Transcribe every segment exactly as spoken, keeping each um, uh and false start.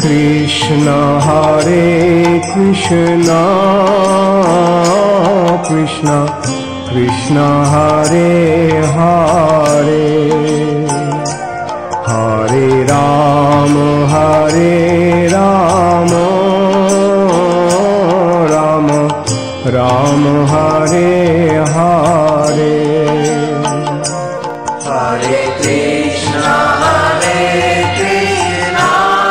Krishna Hare Krishna Krishna Krishna Hare Hare Hare Rama Hare Rama Rama Rama Hare Hare Hare Krishna Hare Krishna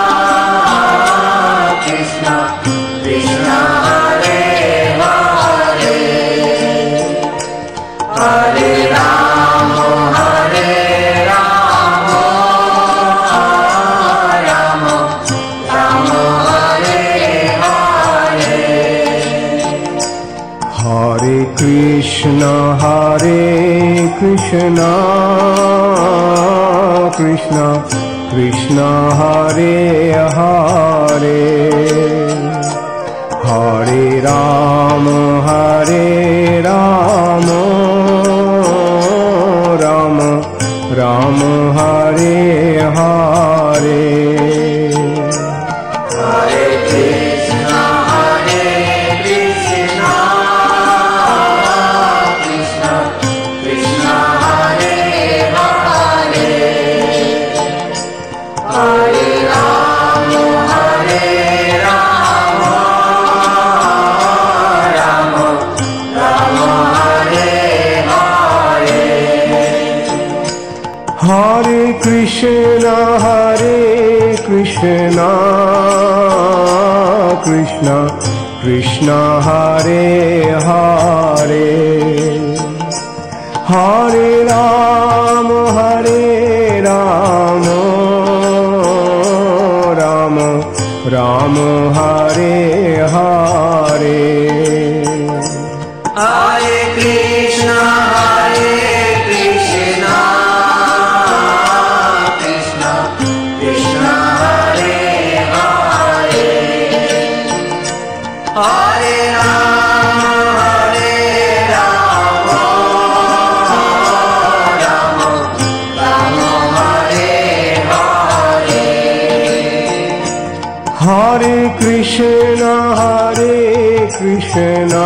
Krishna Krishna Hare Hare Hare Rama Hare Rama Rama Rama Hare Hare Hare Krishna Hare Krishna Krishna Krishna Hare Hare Hare Rama Hare Rama Rama Rama Hare Hare Hare Krishna Hare Krishna Krishna Krishna Hare Hare Hare Rama Hare Rama Rama Rama Hare Hare Hare Krishna Hare Krishna Krishna Krishna Hare Hare Hare Rama Hare Rama Rama Rama Hare Hare Hare Krishna Hare Krishna Krishna Krishna Hare Hare Hare Rama Hare Rama Rama Rama Hare Hare Hare Krishna Hare Krishna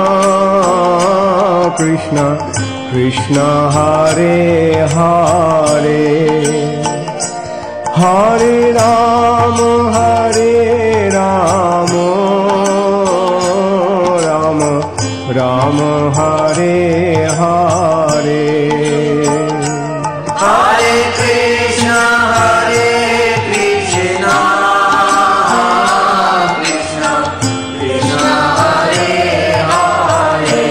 Krishna Krishna Hare Hare Hare Rama Hare Rama Rama Rama Hare Hare Hare Krishna Hare Krishna Krishna Krishna Hare Hare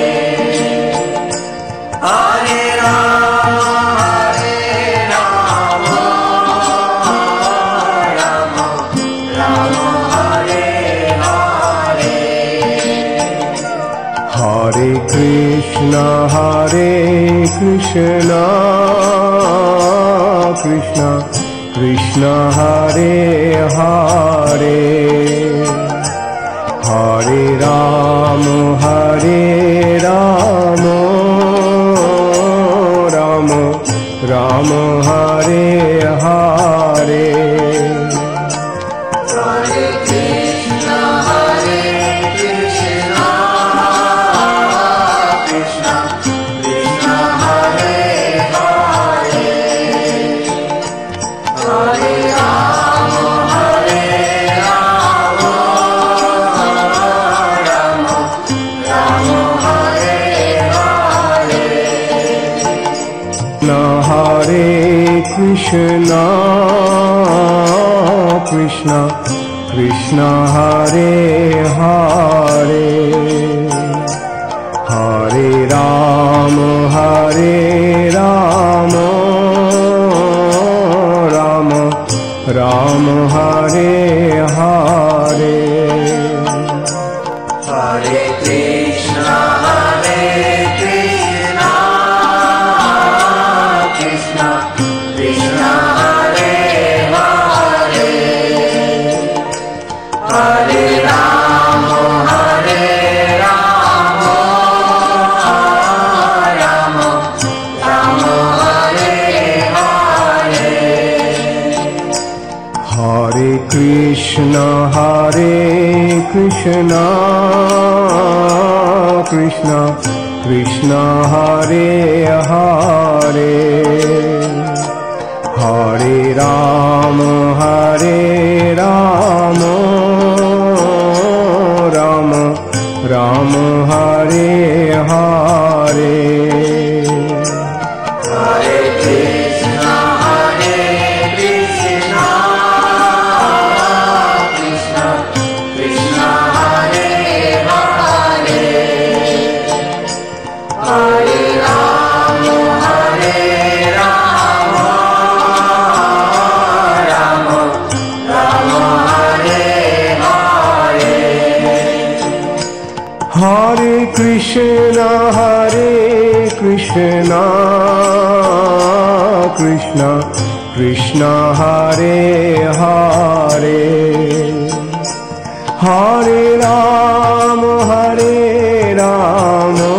Hare Rama Hare Rama Rama Rama Hare Hare Hare Krishna Hare Krishna Krishna Krishna Hare Hare Hare Rama Hare Rama Rama Rama Hare Hare Hare Krishna Hare Krishna Krishna Krishna Hare Hare Hare Rama Hare Rama Rama Rama Hare Hare Na Hare Krishna Krishna Krishna Hare Hare Hare Rama Hare Rama Rama Rama Hare Hare Hare Krishna Hare Krishna Krishna Krishna Hare Hare Hare Rama Hare Rama Rama Rama Hare Hare Krishna Hare Krishna Krishna Krishna Hare Hare Hare Rama Hare Rama Rama Rama Hare Hare Hare Krishna Hare Krishna Krishna Krishna Hare Hare Hare Rama Hare Rama Rama Rama Hare Hare Hare Krishna Hare Krishna Krishna Krishna Hare Hare Hare Rama Hare Rama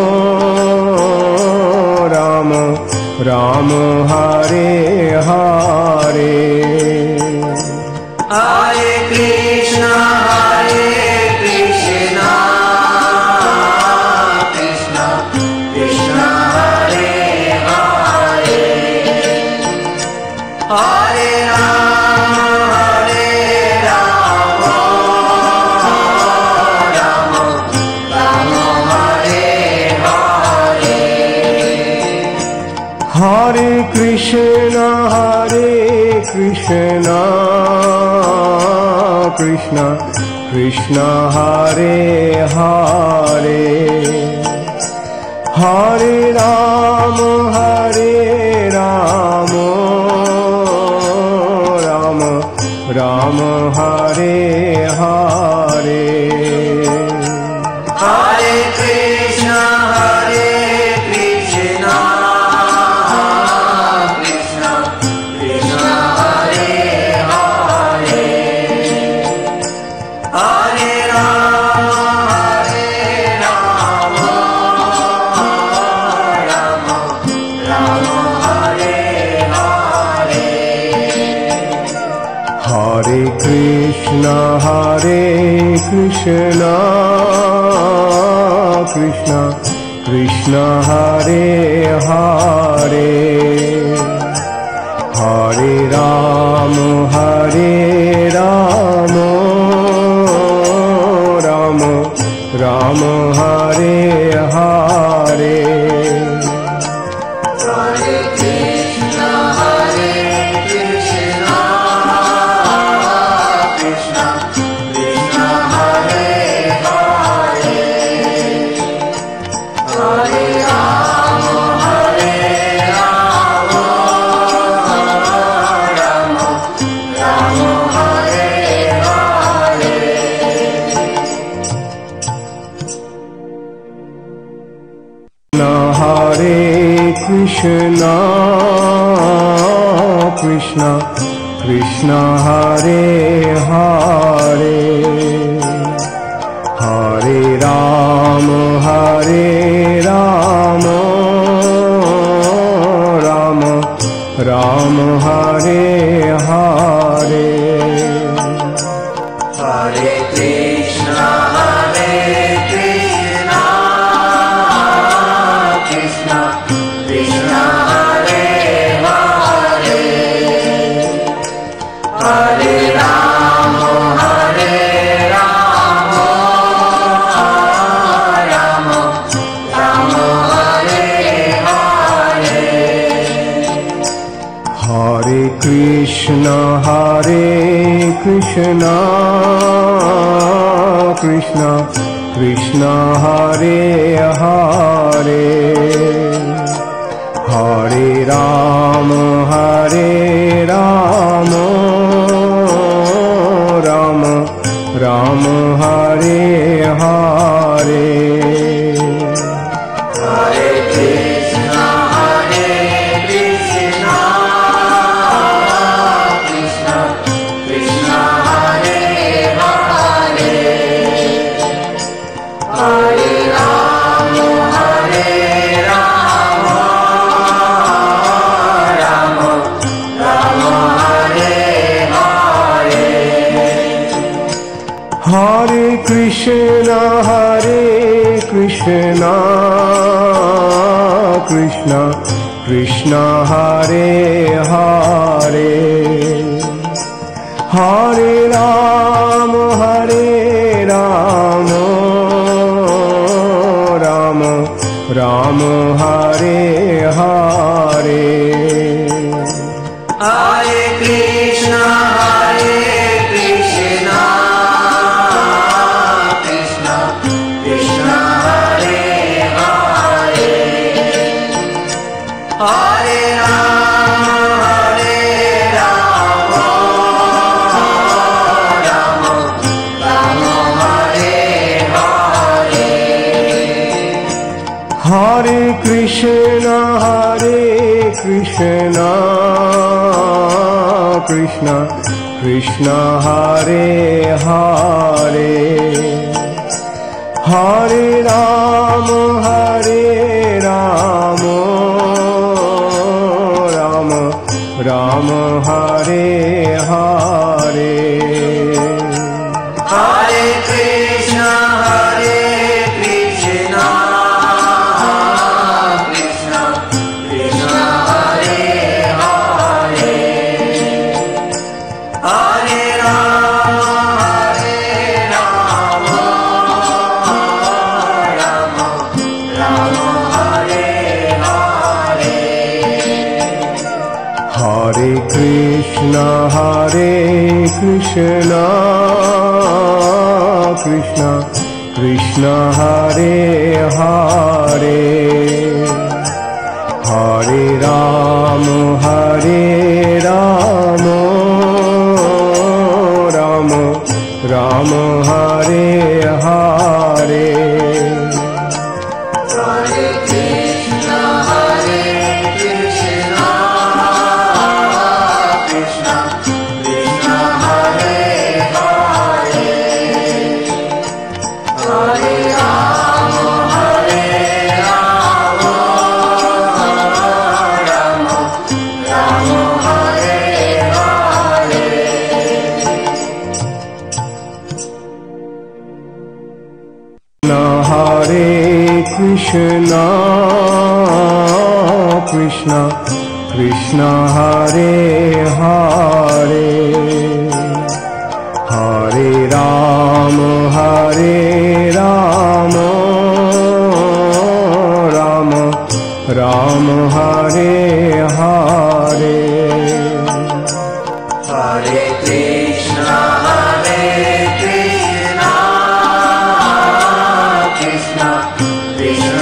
Rama Rama Hare Hare Hare Krishna Hare Krishna Krishna Krishna Hare Hare Hare Rama Hare Rama Rama Rama Hare Hare Hare Krishna Hare Krishna Krishna Krishna Hare Hare Hare Rama Hare Rama Rama Rama Hare Hare Hare Krishna Hare Krishna Krishna Krishna Hare Hare Hare Rama Hare Rama Rama Rama Hare Hare Hare Krishna Hare Krishna Krishna Krishna Hare Hare Hare Rama Hare Rama Rama Rama Hare Hare Hare Krishna Hare Krishna Krishna Krishna Hare Hare Hare Rama Hare Rama Rama Rama Hare Hare Krishna Krishna Krishna Hare Hare Hare Rama Hare Rama Rama Rama Hare Hare Hare Krishna Hare Krishna Krishna Krishna Hare Hare Hare Rama Hare Rama Rama Rama Hare Hare Hare Krishna Hare Krishna Krishna Krishna Hare Hare Hare Rama Hare Rama Rama Rama Hare Hare Hare Krishna Hare Krishna Krishna Krishna Hare Hare Hare Rama Hare Rama Rama Krishna Hare Krishna Krishna Krishna Hare Hare Hare Ram Hare Ram Ram Ram Hare Hare Hare Krishna Hare Krishna Krishna Krishna Hare Hare Hare Rama Hare Rama Rama Rama Hare Hare Hare Krishna Hare Krishna Krishna Krishna Hare Hare Hare Ram Hare Ram Ram Ram Hare Hare Hare Krishna Hare Krishna Krishna Krishna Hare Hare Hare Rama Hare Rama Rama Rama Hare Hare Hare Krishna Hare Krishna Krishna Krishna Hare Hare Hare Ram Hare Ram Ram Ram Hare Hare Hare Krishna Hare Krishna Krishna Krishna Hare Hare Hare Rama Hare Rama Rama Rama Hare Hare Krishna Krishna Krishna Hare Hare Hare Ram Hare Ram Ram Ram Hare Hare Hare Krishna Hare Krishna Krishna Krishna